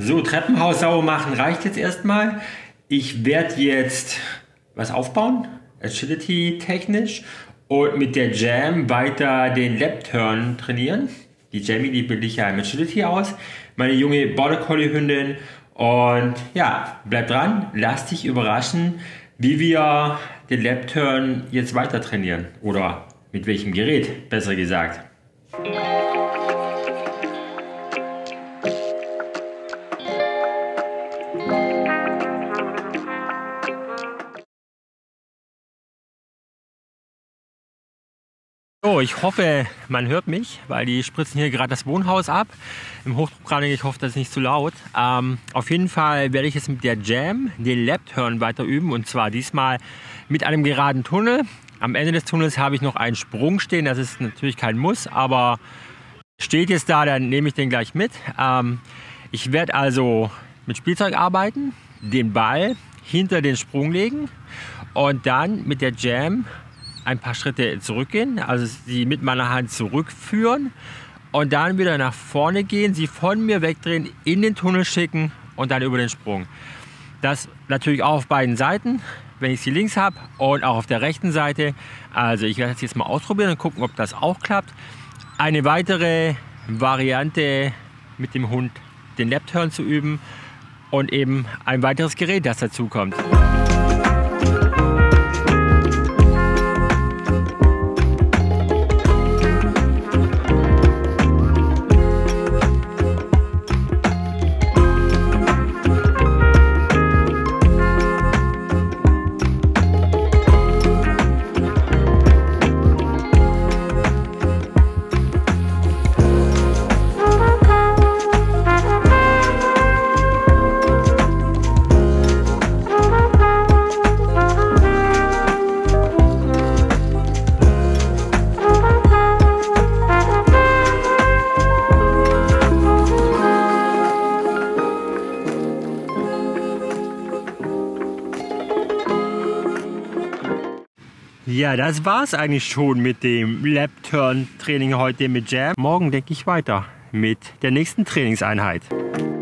So, Treppenhaus sauber machen reicht jetzt erstmal. Ich werde jetzt was aufbauen, Agility technisch, und mit der Jam weiter den Lap-Turn trainieren. Die Jamie, die bilde ich ja im Agility aus. Meine junge Border Collie Hündin. Und ja, bleib dran, lass dich überraschen, wie wir den Lap-Turn jetzt weiter trainieren. Oder mit welchem Gerät, besser gesagt. So, ich hoffe, man hört mich, weil die spritzen hier gerade das Wohnhaus ab. Im Hochdruckreiniger, ich hoffe, das ist nicht zu laut. Auf jeden Fall werde ich jetzt mit der Jam den Lap-Turn weiter üben, und zwar diesmal mit einem geraden Tunnel. Am Ende des Tunnels habe ich noch einen Sprung stehen, das ist natürlich kein Muss, aber steht jetzt da, dann nehme ich den gleich mit. Ich werde also mit Spielzeug arbeiten, den Ball hinter den Sprung legen und dann mit der Jam ein paar Schritte zurückgehen, also sie mit meiner Hand zurückführen und dann wieder nach vorne gehen, sie von mir wegdrehen, in den Tunnel schicken und dann über den Sprung. Das natürlich auch auf beiden Seiten, wenn ich sie links habe, und auch auf der rechten Seite. Also ich werde das jetzt mal ausprobieren und gucken, ob das auch klappt. Eine weitere Variante mit dem Hund, den Lap-Turn zu üben, und eben ein weiteres Gerät, das dazu kommt. Ja, das war's eigentlich schon mit dem Lap-Turn-Training heute mit Jam. Morgen denke ich weiter mit der nächsten Trainingseinheit.